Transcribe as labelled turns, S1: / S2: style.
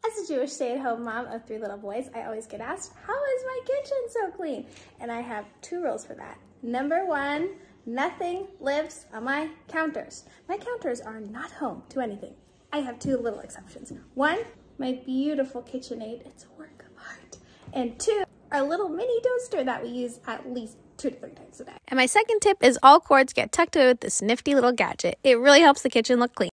S1: As a Jewish stay-at-home mom of 3 little boys, I always get asked, how is my kitchen so clean? And I have 2 rules for that. Number 1, nothing lives on my counters. My counters are not home to anything. I have 2 little exceptions. 1, my beautiful KitchenAid. It's a work of art. And 2, our little mini toaster that we use at least 2 to 3 times a day. And my second tip is all cords get tucked away with this nifty little gadget. It really helps the kitchen look clean.